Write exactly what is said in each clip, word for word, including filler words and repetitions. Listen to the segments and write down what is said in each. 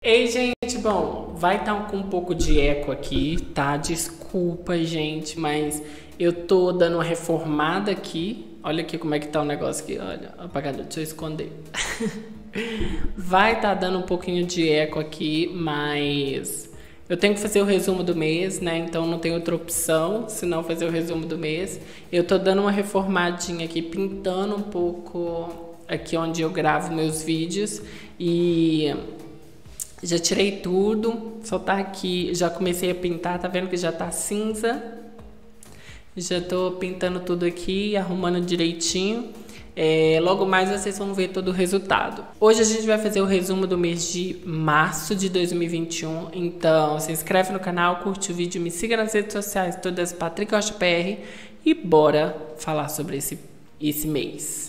Ei, gente, bom, vai estar com um pouco de eco aqui, tá? Desculpa, gente, mas eu tô dando uma reformada aqui. Olha aqui como é que tá o negócio aqui, olha, apagador, deixa eu esconder. Vai estar dando um pouquinho de eco aqui, mas eu tenho que fazer o resumo do mês, né? Então não tem outra opção, senão fazer o resumo do mês. Eu tô dando uma reformadinha aqui, pintando um pouco aqui onde eu gravo meus vídeos e já tirei tudo, só tá aqui, já comecei a pintar, tá vendo que já tá cinza? Já tô pintando tudo aqui, arrumando direitinho. É, logo mais vocês vão ver todo o resultado. Hoje a gente vai fazer o resumo do mês de março de dois mil e vinte e um. Então se inscreve no canal, curte o vídeo, me siga nas redes sociais, todas Patrick Rocha P R, e bora falar sobre esse, esse mês.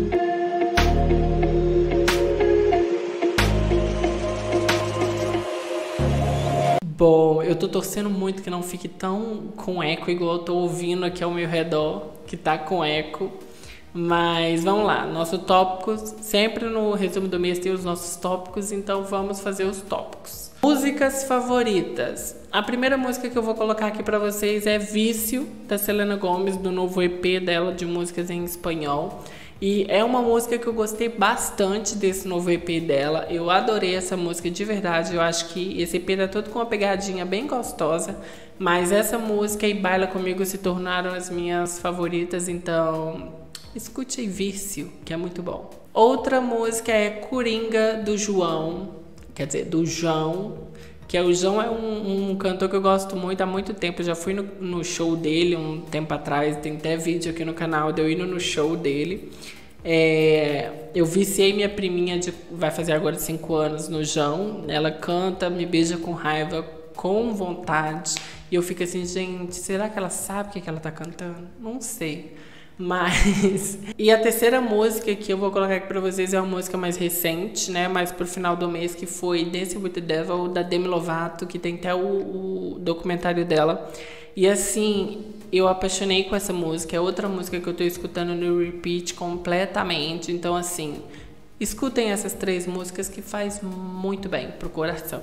Bom, eu tô torcendo muito que não fique tão com eco igual eu tô ouvindo aqui ao meu redor, que tá com eco. Mas vamos lá, nosso tópicos, sempre no resumo do mês tem os nossos tópicos, então vamos fazer os tópicos. Músicas favoritas. A primeira música que eu vou colocar aqui pra vocês é Vício, da Selena Gomez, do novo E P dela de músicas em espanhol. E é uma música que eu gostei bastante desse novo E P dela. Eu adorei essa música de verdade. Eu acho que esse E P tá todo com uma pegadinha bem gostosa. Mas essa música e Baila Comigo se tornaram as minhas favoritas. Então, escute aí Vício, que é muito bom. Outra música é Coringa, do João. Quer dizer, do João. Que é o João é um, um cantor que eu gosto muito há muito tempo. Eu já fui no, no show dele um tempo atrás. Tem até vídeo aqui no canal de eu indo no show dele. É, eu viciei minha priminha, de, vai fazer agora cinco anos, no João. Ela canta, me beija com raiva, com vontade. E eu fico assim, gente, será que ela sabe o que, que ela tá cantando? Não sei. Mas... E a terceira música que eu vou colocar aqui pra vocês é uma música mais recente, né? Mais pro final do mês, que foi Dancing with the Devil, da Demi Lovato, que tem até o, o documentário dela. E assim, eu apaixonei com essa música. É outra música que eu tô escutando no repeat completamente. Então assim, escutem essas três músicas que faz muito bem pro coração.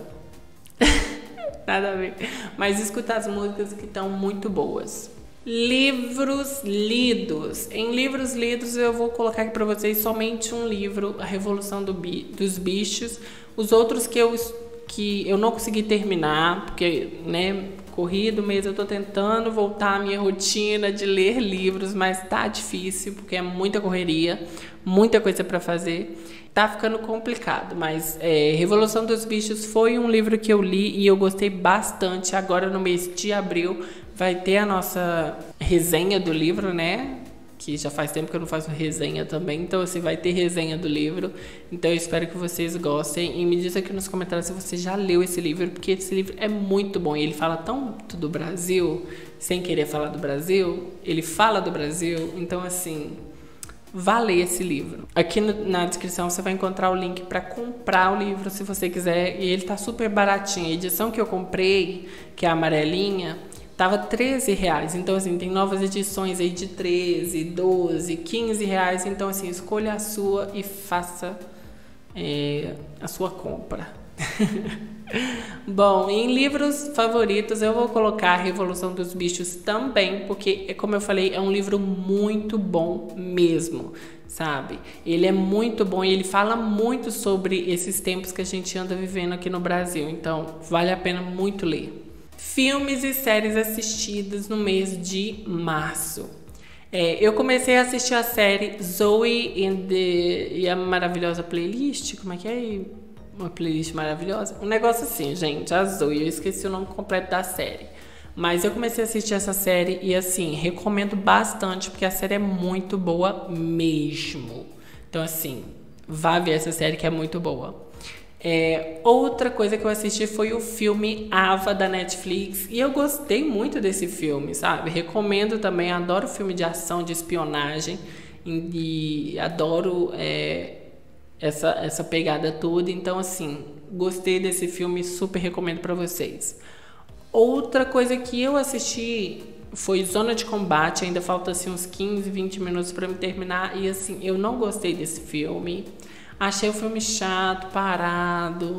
Nada a ver. Mas escuta as músicas que estão muito boas. Livros lidos. Em livros lidos eu vou colocar aqui para vocês somente um livro, A Revolução do Bi dos Bichos. Os outros que eu, que eu não consegui terminar, porque, né, corrido mesmo, eu tô tentando voltar à minha rotina de ler livros, mas tá difícil, porque é muita correria, muita coisa para fazer. Tá ficando complicado, mas é, Revolução dos Bichos foi um livro que eu li e eu gostei bastante. Agora no mês de abril vai ter a nossa resenha do livro, né? Que já faz tempo que eu não faço resenha também, então assim, vai ter resenha do livro. Então eu espero que vocês gostem e me diz aqui nos comentários se você já leu esse livro, porque esse livro é muito bom. E ele fala tanto do Brasil, sem querer falar do Brasil, ele fala do Brasil, então assim... vá ler esse livro. Aqui no, na descrição você vai encontrar o link para comprar o livro se você quiser. E ele tá super baratinho. A edição que eu comprei, que é a amarelinha, tava treze reais. Então assim, tem novas edições aí de treze, doze, quinze reais. Então assim, escolha a sua e faça é, a sua compra. Bom, em livros favoritos eu vou colocar A Revolução dos Bichos também, porque, como eu falei, é um livro muito bom mesmo, sabe? Ele é muito bom e ele fala muito sobre esses tempos que a gente anda vivendo aqui no Brasil, então vale a pena muito ler. Filmes e séries assistidas no mês de março. É, eu comecei a assistir a série Zoe and the, e a maravilhosa playlist, como é que é? Uma playlist maravilhosa. Um negócio assim, gente, a Zoe, eu esqueci o nome completo da série. Mas eu comecei a assistir essa série e assim, recomendo bastante, porque a série é muito boa mesmo. Então assim, vá ver essa série que é muito boa. É, outra coisa que eu assisti foi o filme Ava, da Netflix. E eu gostei muito desse filme, sabe? Recomendo também, adoro filme de ação, de espionagem. E, e adoro... É, Essa, essa pegada toda, então assim, gostei desse filme, super recomendo pra vocês. Outra coisa que eu assisti foi Zona de Combate, ainda falta assim uns quinze, vinte minutos pra me terminar, e assim, eu não gostei desse filme, achei o filme chato, parado,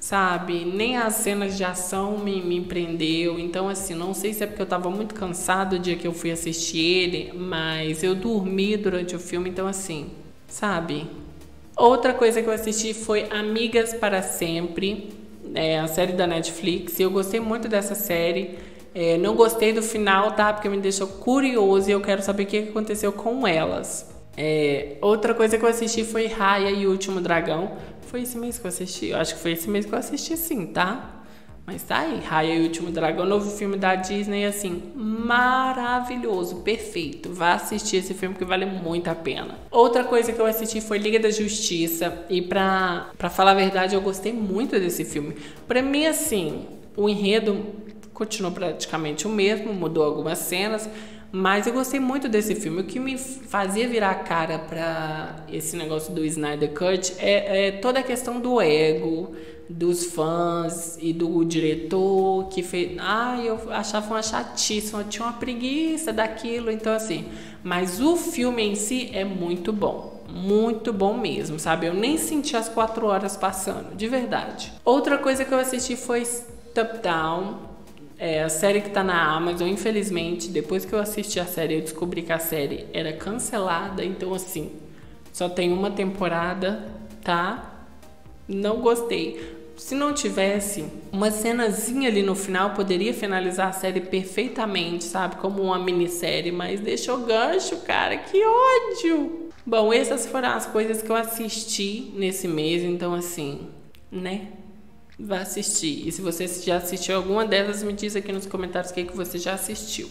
sabe? Nem as cenas de ação me, me prendeu. Então, assim, não sei se é porque eu tava muito cansado o dia que eu fui assistir ele, mas eu dormi durante o filme, então, assim, sabe? Outra coisa que eu assisti foi Amigas para Sempre, é a série da Netflix. Eu gostei muito dessa série. É, não gostei do final, tá? Porque me deixou curioso e eu quero saber o que aconteceu com elas. É, outra coisa que eu assisti foi Raya e o Último Dragão. Foi esse mês que eu assisti? Eu acho que foi esse mês que eu assisti, sim, tá? Mas tá aí, Raya e o Último Dragão, novo filme da Disney, assim, maravilhoso, perfeito. Vá assistir esse filme que vale muito a pena. Outra coisa que eu assisti foi Liga da Justiça. E pra, pra falar a verdade, eu gostei muito desse filme. Pra mim, assim, o enredo continuou praticamente o mesmo, mudou algumas cenas, mas eu gostei muito desse filme. O que me fazia virar a cara pra esse negócio do Snyder Cut é, é toda a questão do ego dos fãs e do diretor que fez. Ah, eu achava uma chatice, eu tinha uma preguiça daquilo, então assim. Mas o filme em si é muito bom. Muito bom mesmo, sabe? Eu nem senti as quatro horas passando, de verdade. Outra coisa que eu assisti foi Step Down. É a série que tá na Amazon. Infelizmente, depois que eu assisti a série, eu descobri que a série era cancelada. Então, assim, só tem uma temporada, tá? Não gostei. Se não tivesse uma cenazinha ali no final, poderia finalizar a série perfeitamente, sabe? Como uma minissérie, mas deixou gancho, cara. Que ódio! Bom, essas foram as coisas que eu assisti nesse mês. Então, assim, né? Vá assistir. E se você já assistiu alguma delas, me diz aqui nos comentários o que, que você já assistiu.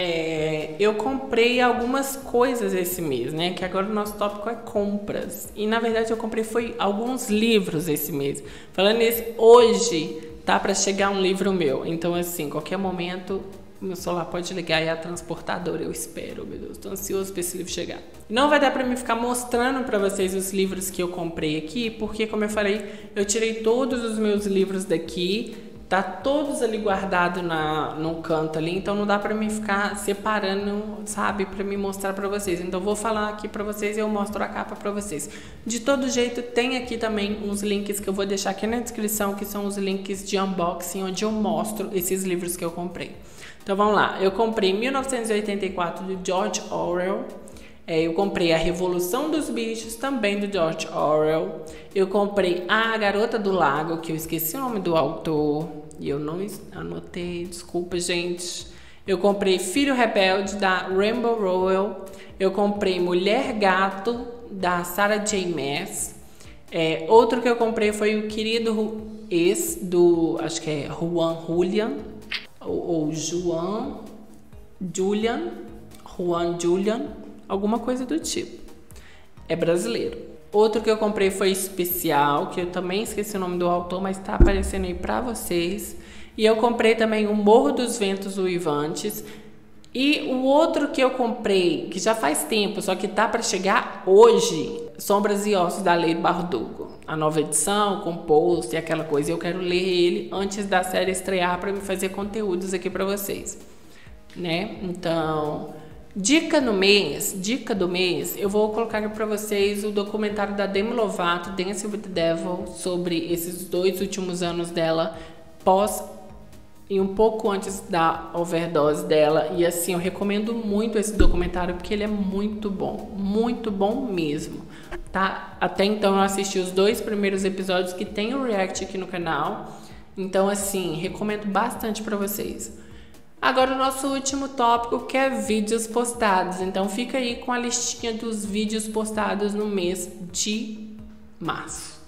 É, eu comprei algumas coisas esse mês, né? Que agora o nosso tópico é compras. E na verdade eu comprei foi alguns livros esse mês. Falando nisso, hoje tá para chegar um livro meu. Então assim, qualquer momento meu celular pode ligar e é a transportadora, eu espero, meu Deus, tô ansioso pra esse livro chegar. Não vai dar pra mim ficar mostrando pra vocês os livros que eu comprei aqui, porque como eu falei, eu tirei todos os meus livros daqui, tá todos ali guardados na, num canto ali, então não dá pra mim ficar separando, sabe, pra me mostrar pra vocês. Então eu vou falar aqui pra vocês e eu mostro a capa pra vocês. De todo jeito, tem aqui também uns links que eu vou deixar aqui na descrição, que são os links de unboxing, onde eu mostro esses livros que eu comprei. Então vamos lá, eu comprei mil novecentos e oitenta e quatro do George Orwell, é, eu comprei A Revolução dos Bichos, também do George Orwell, eu comprei A Garota do Lago, que eu esqueci o nome do autor, e eu não anotei, desculpa gente. Eu comprei Filho Rebelde, da Rainbow Rowell, eu comprei Mulher Gato, da Sarah J. Maas, é, outro que eu comprei foi o Querido Ex, do, acho que é Juan Julian, ou, ou Juan Julian, Juan Julian, alguma coisa do tipo. É brasileiro. Outro que eu comprei foi Especial, que eu também esqueci o nome do autor, mas tá aparecendo aí pra vocês. E eu comprei também O Morro dos Ventos Uivantes. E o outro que eu comprei, que já faz tempo, só que tá para chegar hoje, Sombras e Ossos, da Leigh Bardugo. A nova edição, com post e aquela coisa. Eu quero ler ele antes da série estrear para me fazer conteúdos aqui para vocês, né? Então, dica no mês, dica do mês, eu vou colocar aqui para vocês o documentário da Demi Lovato, Dance with the Devil, sobre esses dois últimos anos dela, pós e um pouco antes da overdose dela. E assim, eu recomendo muito esse documentário porque ele é muito bom, muito bom mesmo, tá? Até então eu assisti os dois primeiros episódios que tem o react aqui no canal, então assim, recomendo bastante pra vocês. Agora o nosso último tópico, que é vídeos postados, então fica aí com a listinha dos vídeos postados no mês de março.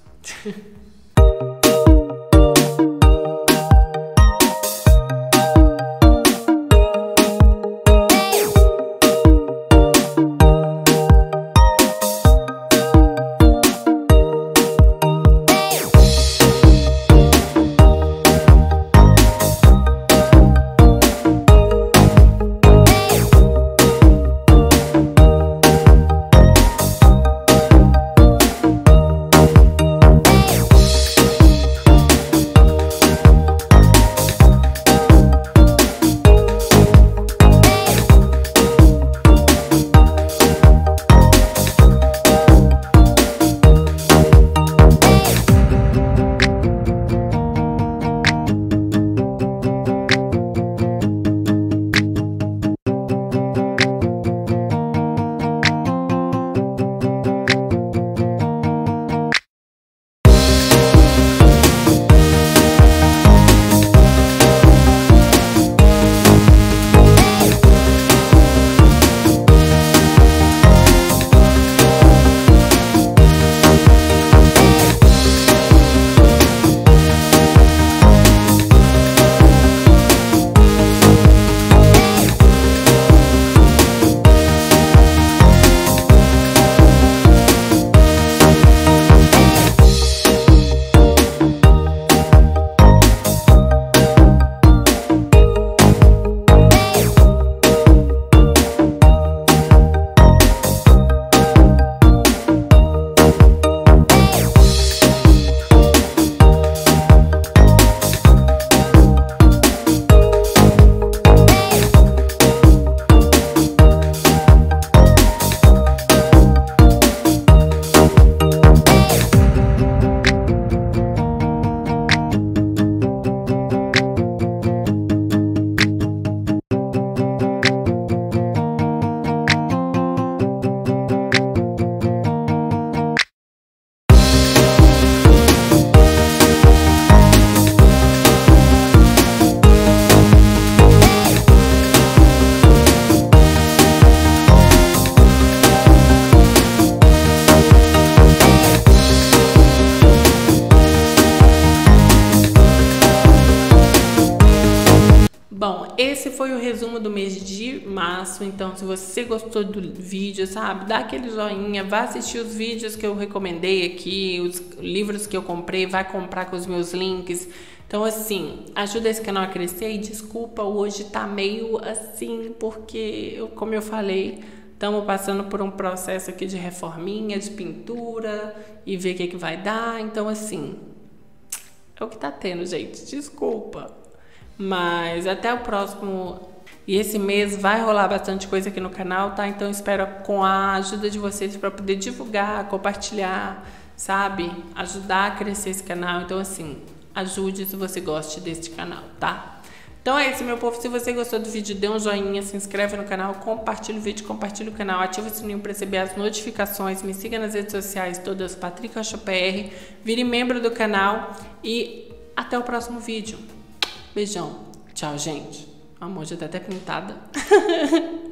esse foi o resumo do mês de março. Então, se você gostou do vídeo, sabe, dá aquele joinha, vá assistir os vídeos que eu recomendei aqui, os livros que eu comprei, vai comprar com os meus links. Então, assim, ajuda esse canal a crescer. E desculpa, hoje tá meio assim, porque, eu, como eu falei, estamos passando por um processo aqui de reforminha, de pintura, e ver o que, que vai dar. Então, assim, é o que tá tendo, gente. Desculpa. Mas até o próximo. E esse mês vai rolar bastante coisa aqui no canal, tá? Então, espero com a ajuda de vocês para poder divulgar, compartilhar, sabe? Ajudar a crescer esse canal. Então, assim, ajude se você gosta deste canal, tá? Então é isso, meu povo. Se você gostou do vídeo, dê um joinha, se inscreve no canal, compartilha o vídeo, compartilha o canal, ativa o sininho para receber as notificações, me siga nas redes sociais todas, Patrick Rocha P R, vire membro do canal e até o próximo vídeo. Beijão. Tchau, gente. A mão já tá até pintada.